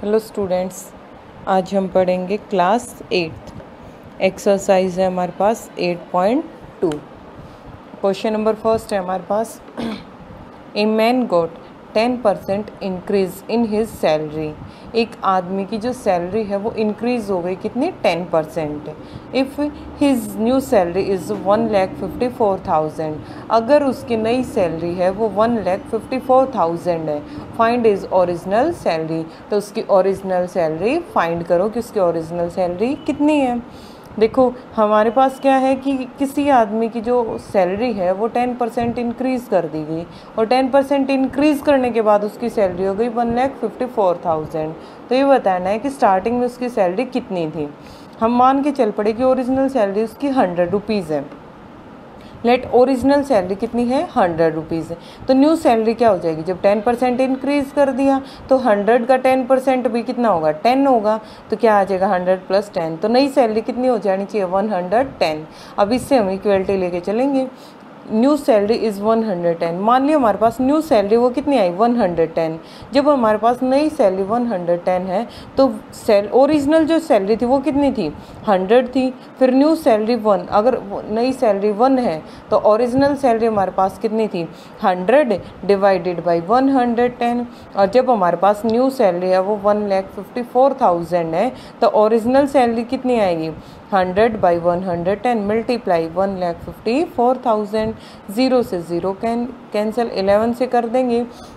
Hello students, आज हम पढ़ेंगे क्लास 8th। एक्सरसाइज है हमारे पास 8.2। क्वेश्चन नंबर फर्स्ट है हमारे पास, a man got 10% increase in his salary. एक आदमी की जो सैलरी है वो इंक्रीज हो गई, कितनी? 10%। If his new salary is 1,54,000। अगर उसकी नई सैलरी है वो 1,54,000 है। Find is original salary. तो उसकी ओरिजिनल सैलरी फाइंड करो कि उसकी ओरिजिनल सैलरी कितनी है। देखो हमारे पास क्या है कि किसी आदमी की जो सैलरी है वो 10% इंक्रीज़ कर दी गई, और 10% इंक्रीज़ करने के बाद उसकी सैलरी हो गई 1,54,000। तो ये बताना है कि स्टार्टिंग में उसकी सैलरी कितनी थी। हम मान के चल पड़े कि ओरिजिनल सैलरी उसकी 100 रुपीज़ है। लेट ओरिजिनल सैलरी कितनी है? 100 रुपीज़ है। तो न्यू सैलरी क्या हो जाएगी? जब 10% इंक्रीज़ कर दिया तो 100 का 10% भी कितना होगा? 10 होगा। तो क्या आ जाएगा? 100 + 10। तो नई सैलरी कितनी हो जानी चाहिए? 110। अब इससे हम इक्वलिटी लेके चलेंगे। New salary is 110। मान लिया हमारे पास न्यू सैलरी वो कितनी आई? 110। जब हमारे पास नई सैलरी 110 है तो ओरिजिनल जो सैलरी थी वो कितनी थी? 100 थी। फिर न्यू सैलरी 1, अगर नई सैलरी 1 है तो ओरिजिनल सैलरी हमारे पास कितनी थी? 100 डिवाइडेड बाई 110। और जब हमारे पास न्यू सैलरी है वो 1,54,000 है तो ओरिजिनल सैलरी कितनी आएगी? 100 बाई 110 मल्टीप्लाई 1,54,000। 0 से 0 कैंसिल, 11 से कर देंगे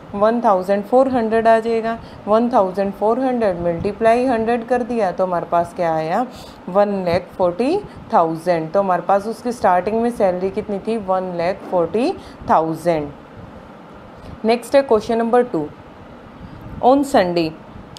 1,400 आ जाएगा। 1,400 मल्टीप्लाई 100 कर दिया तो हमारे पास क्या आया? 1,40,000। तो हमारे पास उसकी स्टार्टिंग में सैलरी कितनी थी? 1,40,000। नेक्स्ट है question number 2। On Sunday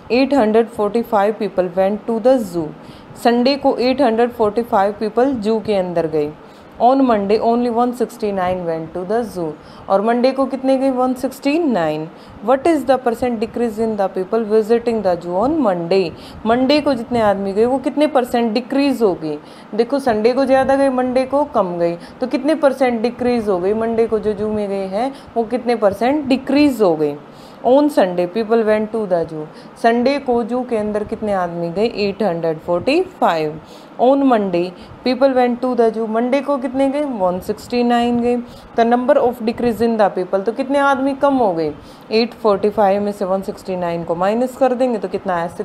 845 people went to the zoo. Sunday को 845 पीपल जू के अंदर गए। On Monday only 169 went to the zoo. और मंडे को कितने गए? 169। What is the percent decrease in the people visiting the zoo on Monday. Monday को जितने आदमी गए वो कितने परसेंट डिक्रीज हो गई? देखो संडे को ज़्यादा गए, मंडे को कम गई, तो कितने परसेंट डिक्रीज हो गई? मंडे को जो जू में गए हैं वो कितने परसेंट डिक्रीज हो गई। On Sunday people went to the zoo. Sunday को जू के अंदर कितने आदमी गए? 845। On Monday people went to the zoo. Monday को कितने गए? 169 गए। The number of decrease in the people, तो कितने आदमी कम हो गए? 845 में से 169 को माइनस कर देंगे तो कितना है?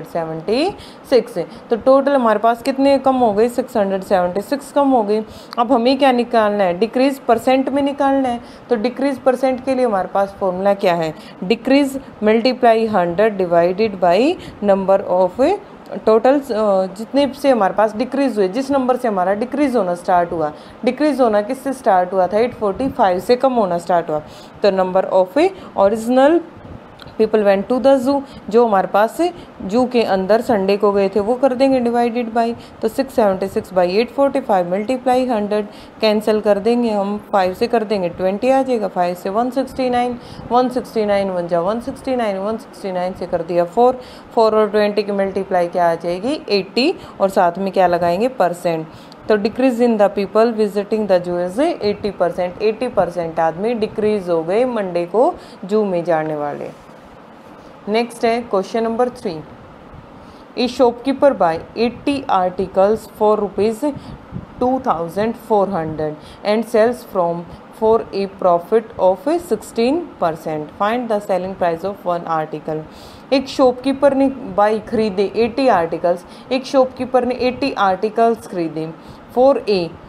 676। तो टोटल हमारे पास कितने कम हो गए? 676 कम हो गए। अब हमें क्या निकालना है? डिक्रीज परसेंट में निकालना है। तो डिक्रीज परसेंट के लिए हमारे पास फॉर्मूला क्या है? Decrease multiply 100 divided by number of total, जितने से हमारे पास डिक्रीज हुए, जिस नंबर से हमारा डिक्रीज होना स्टार्ट हुआ। डिक्रीज होना किससे स्टार्ट हुआ था? 845 से कम होना स्टार्ट हुआ। तो number of original people went to the zoo, जो हमारे पास जू के अंदर संडे को गए थे वो कर देंगे डिवाइडेड बाई। तो 676 बाई 845 मल्टीप्लाई 100 कैंसिल कर देंगे हम, 5 से कर देंगे 20 आ जाएगा, 5 से 169, 169 1 जा 169, 169 से कर दिया 4 और 20 की मल्टीप्लाई क्या आ जाएगी? 80, और साथ में क्या लगाएंगे? परसेंट। तो decrease in the people visiting the zoo is 80%। 80% आदमी डिक्रीज हो गए मंडे को जू में जाने वाले। नेक्स्ट है question number 3। A shopkeeper buy 80 articles for ₹2,400 and sells from for a profit of 16%। Find the selling price of one article. एक शॉपकीपर ने खरीदे 80 आर्टिकल्स। एक शॉपकीपर ने 80 आर्टिकल्स खरीदे फॉर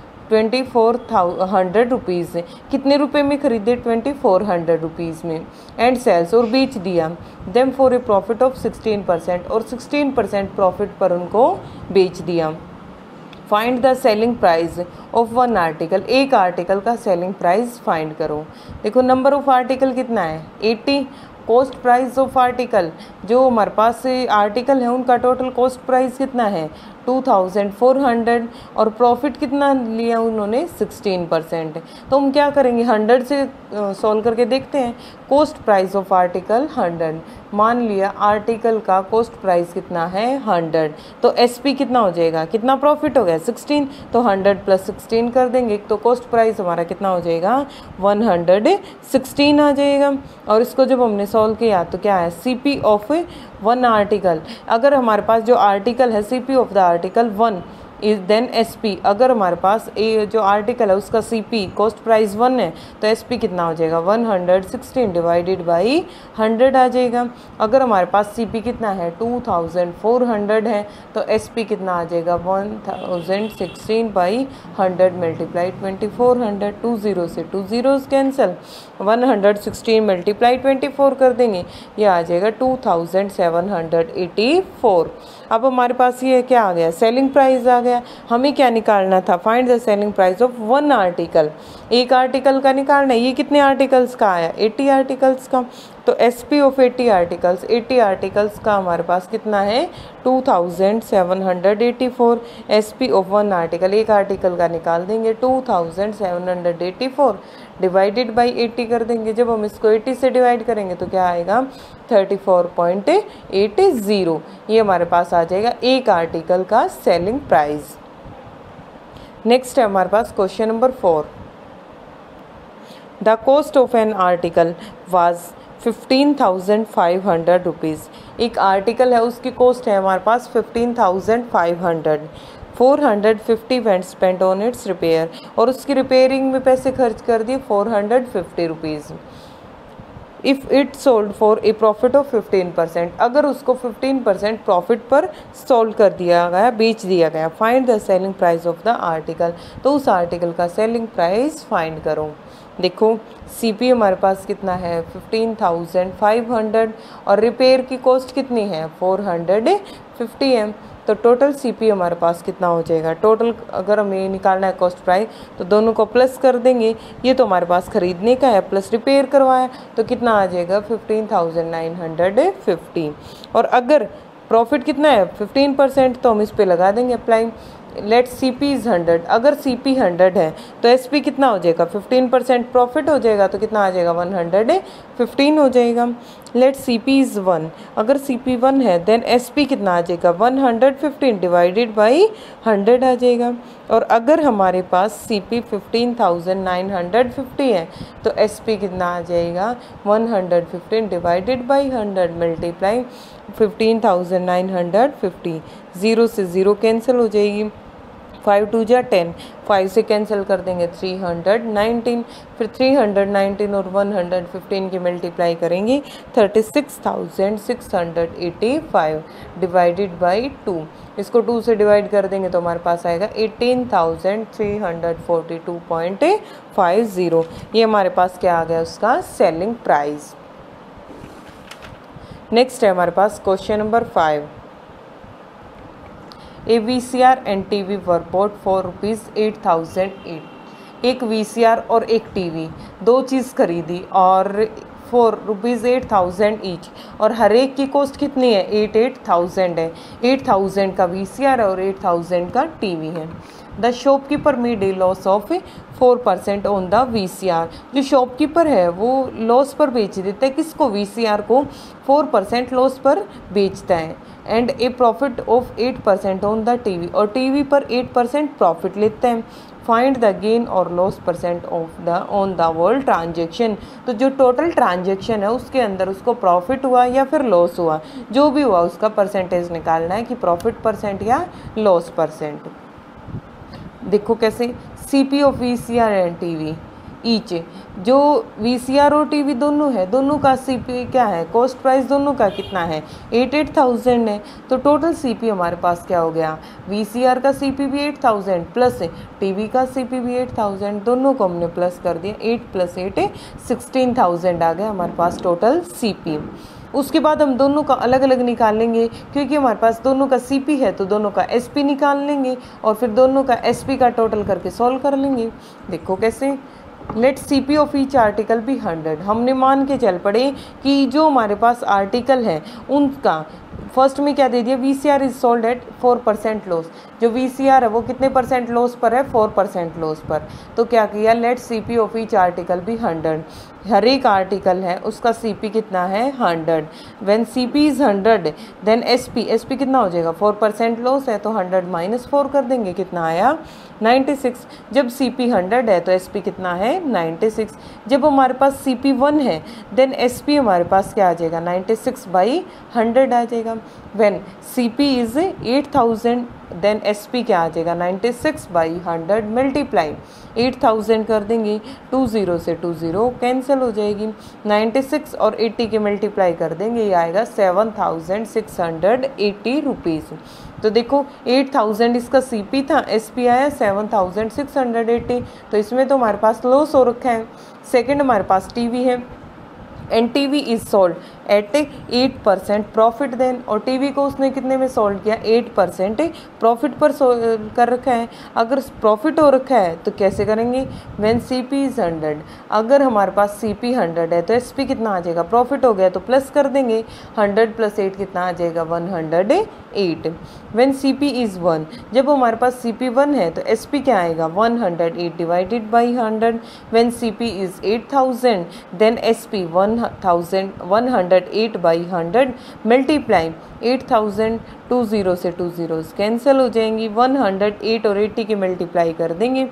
2,400 रुपीज़। कितने रुपए में खरीदे? 2,400 रुपीज़ में। एंड सेल्स, और बेच दिया, them for a profit of 16%, और 16% प्रॉफिट पर उनको बेच दिया। Find the selling price of one article. एक आर्टिकल का सेलिंग प्राइस फाइंड करो। देखो नंबर ऑफ आर्टिकल कितना है? 80। कॉस्ट प्राइस ऑफ आर्टिकल, जो हमारे पास आर्टिकल है उनका टोटल कॉस्ट प्राइस कितना है? 2400 और प्रॉफिट कितना लिया उन्होंने 16%। तो हम क्या करेंगे 100 से सॉल्व करके देखते हैं। कॉस्ट प्राइस ऑफ आर्टिकल 100, मान लिया आर्टिकल का कॉस्ट प्राइस कितना है 100, तो एसपी कितना हो जाएगा, कितना प्रॉफिट हो गया 16, तो 100 + 16 कर देंगे तो कॉस्ट प्राइस हमारा कितना हो जाएगा 116 आ जाएगा। और इसको जब हमने सॉल्व किया तो क्या है सीपी ऑफ वन आर्टिकल, अगर हमारे पास जो आर्टिकल है CP of the article 1 is then SP, अगर हमारे पास ए जो आर्टिकल है उसका सीपी कॉस्ट प्राइस 1 है तो एसपी कितना हो जाएगा 116 डिवाइडेड बाई 100 आ जाएगा। अगर हमारे पास सीपी कितना है 2400 है तो एसपी कितना आ जाएगा 1016 बाई 100 मल्टीप्लाई 2400, 20 से 2 zeros कैंसिल, 116 मल्टीप्लाई 24 कर देंगे ये आ जाएगा 2784। अब हमारे पास ये क्या आ गया सेलिंग प्राइस आ गया। हमें क्या निकालना था find the selling price of one article, एक आर्टिकल का निकालना है। ये कितने आर्टिकल्स का आया 80 आर्टिकल्स का, तो एसपी ऑफ 80 आर्टिकल्स, 80 आर्टिकल्स का हमारे पास कितना है 2784। एसपी ऑफ वन आर्टिकल, एक आर्टिकल का निकाल देंगे 2784 डिवाइडेड बाई 80 कर देंगे। जब हम इसको 80 से डिवाइड करेंगे तो क्या आएगा 34.80, ये हमारे पास आ जाएगा एक आर्टिकल का सेलिंग प्राइस। नेक्स्ट है हमारे पास question number 4। The cost of an article was 15,500 rupees. एक आर्टिकल है उसकी कॉस्ट है हमारे पास 15,500, 450 went spent on its repair, और उसकी रिपेयरिंग में पैसे खर्च कर दिए 450 rupees. If it sold for a profit of 15%, अगर उसको 15% प्रॉफिट पर सोल्ड कर दिया गया, बेच दिया गया। Find the selling price of the article, तो उस आर्टिकल का सेलिंग प्राइस फाइंड करो। देखो सीपी हमारे पास कितना है 15,500 और रिपेयर की कॉस्ट कितनी है 450 है, तो टोटल सीपी हमारे पास कितना हो जाएगा। टोटल अगर हमें निकालना है कॉस्ट प्राइस तो दोनों को प्लस कर देंगे, ये तो हमारे पास खरीदने का है प्लस रिपेयर करवाया तो कितना आ जाएगा 15,950। और अगर प्रॉफिट कितना है 15% तो हम इस पे लगा देंगे अप्लाई। लेट सीपी इज़ 100, अगर सीपी 100 है तो एसपी कितना हो जाएगा 15% प्रॉफिट हो जाएगा तो कितना आ जाएगा 115 हो जाएगा। लेट सीपी इज़ 1, अगर सीपी 1 है देन एसपी कितना आ जाएगा 115 डिवाइडेड बाई 100 आ जाएगा। और अगर हमारे पास सीपी 15,950 है तो एसपी कितना आ जाएगा 115 डिवाइडेड बाई 100 मल्टीप्लाई 15,950, 0 से 0 कैंसिल हो जाएगी, 5 2 जा 10, 5 से कैंसिल कर देंगे 319, फिर 319 और 115 की मल्टीप्लाई करेंगे 36,685 डिवाइडेड बाई 2, इसको 2 से डिवाइड कर देंगे तो हमारे पास आएगा 18,342.50, ये हमारे पास क्या आ गया उसका सेलिंग प्राइस। नेक्स्ट है हमारे पास question number 5। A VCR and TV were bought for ₹8,008। एक VCR और एक टीवी दो चीज़ खरीदी और फॉर ₹8,000 ईच, और हर एक की कॉस्ट कितनी है 8,000 है। 8,000 का VCR है और 8,000 का टीवी है। The shopkeeper made a loss of 4% on the VCR। जो शॉपकीपर है वो लॉस पर बेच देता है, किसको VCR को 4% लॉस पर बेचता है। And a profit of 8% on the TV, और टीवी पर 8% प्रॉफिट लेते हैं। फाइंड द गेन और loss percent of the on the world transaction. तो जो टोटल ट्रांजेक्शन है उसके अंदर उसको प्रॉफिट हुआ या फिर लॉस हुआ, जो भी हुआ उसका परसेंटेज निकालना है कि प्रॉफिट परसेंट या लॉस परसेंट। देखो कैसे CP of VCR and TV each, जो VCR और टीवी दोनों है, दोनों का सीपी क्या है कॉस्ट प्राइस दोनों का कितना है 8,000 है। तो टोटल सीपी हमारे पास क्या हो गया VCR का सीपी भी 8,000 प्लस टीवी का सीपी भी 8,000, दोनों को हमने प्लस कर दिया, 8 + 8 16,000 आ गया हमारे पास टोटल सीपी। उसके बाद हम दोनों का अलग अलग निकाल लेंगे, क्योंकि हमारे पास दोनों का सीपी है तो दोनों का एसपी निकाल लेंगे और फिर दोनों का एसपी का टोटल करके सॉल्व कर लेंगे। देखो कैसे, let CP of each article भी 100। हमने मान के चल पड़े कि जो हमारे पास आर्टिकल है उनका फर्स्ट में क्या दे दिया, VCR is sold at 4% loss. जो VCR है वो कितने परसेंट लॉस पर है, 4% लॉस पर। तो क्या किया, let CP of each article भी 100। हर एक आर्टिकल है उसका CP कितना है, 100। When CP is 100 then SP कितना हो जाएगा, 4% लॉस है तो 100 - 4 कर देंगे, कितना आया 96। जब CP 100 है तो SP कितना है 96। जब हमारे पास CP 1 है देन SP हमारे पास क्या आ जाएगा, 96/100 आ जाएगा। When CP is 8000 then SP क्या आ जाएगा, 96/100 मल्टीप्लाई 8000 कर देंगे, 20 से 20 कैंसिल हो जाएगी, 96 और 80 के मल्टीप्लाई कर देंगे, ये आएगा 7680 रुपीज़। तो देखो 8000 इसका CP था, SP आया 7680। तो इसमें तो हमारे पास लॉस हो रखा है। सेकंड हमारे पास TV है and TV is sold at 8% profit then, और TV को उसने कितने में सोल्ड किया, 8% प्रॉफिट पर कर रखा है। अगर प्रॉफिट हो रखा है तो कैसे करेंगे, व्हेन CP इज 100, अगर हमारे पास CP 100 है तो SP कितना आ जाएगा, प्रॉफिट हो गया तो प्लस कर देंगे, 100 + 8 कितना आ जाएगा, 108। व्हेन CP इज 1, जब हमारे पास CP 1 है तो SP क्या आएगा, 108 divided by 100। When CP is 8000 then SP 108/100 multiply 8000, 20 से 20 कैंसिल हो जाएंगी, 108 और 80 की मल्टीप्लाई कर देंगे,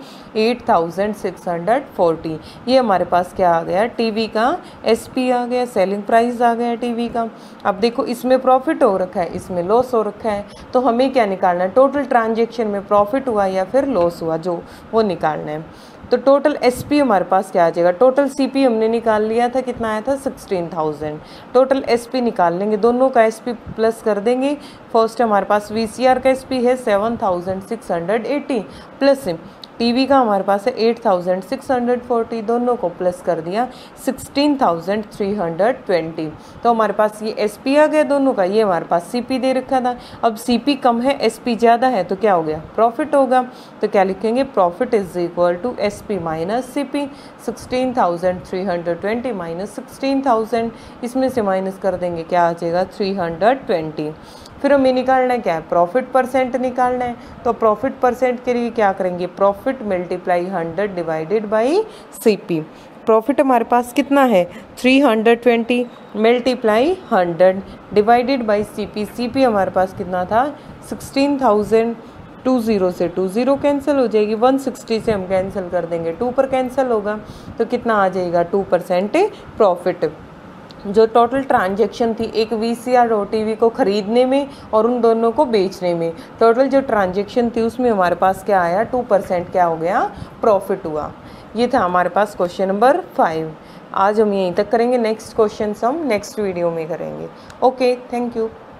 8640। ये हमारे पास क्या आ गया, TV का SP आ गया, सेलिंग प्राइस आ गया TV का। अब देखो इसमें प्रॉफिट हो रखा है, इसमें लॉस हो रखा है, तो हमें क्या निकालना है, टोटल ट्रांजेक्शन में प्रॉफिट हुआ या फिर लॉस हुआ, जो वो निकालना है। तो टोटल SP हमारे पास क्या आ जाएगा, टोटल CP हमने निकाल लिया था, कितना आया था 16000। टोटल SP निकाल लेंगे, दोनों का SP प्लस कर देंगे। फर्स्ट हमारे पास VCR का SP है 7680 प्लस TV का हमारे पास है 8640, दोनों को प्लस कर दिया 16320। तो हमारे पास ये SP आ गया दोनों का, ये हमारे पास CP दे रखा था। अब CP कम है SP ज़्यादा है तो क्या हो गया, प्रॉफिट होगा। तो क्या लिखेंगे, profit is equal to SP - CP, 16320 - 16000, इसमें से माइनस कर देंगे, क्या आ जाएगा 320। फिर हमें निकालना है क्या है, प्रॉफिट परसेंट निकालना है। तो प्रॉफिट परसेंट के लिए क्या करेंगे, profit multiply 100 divided by CP। Profit हमारे पास कितना है 320 multiply 100 divided by CP। CP हमारे पास कितना था 16000, 20 से 20 कैंसिल हो जाएगी, 160 से हम कैंसिल कर देंगे, 2 पर कैंसिल होगा तो कितना आ जाएगा 2% प्रॉफिट। जो टोटल ट्रांजैक्शन थी एक VCR और TV को ख़रीदने में और उन दोनों को बेचने में, टोटल जो ट्रांजैक्शन थी उसमें हमारे पास क्या आया, 2% क्या हो गया, प्रॉफिट हुआ। ये था हमारे पास क्वेश्चन नंबर 5। आज हम यहीं तक करेंगे, नेक्स्ट क्वेश्चन हम नेक्स्ट वीडियो में करेंगे। Okay, thank you.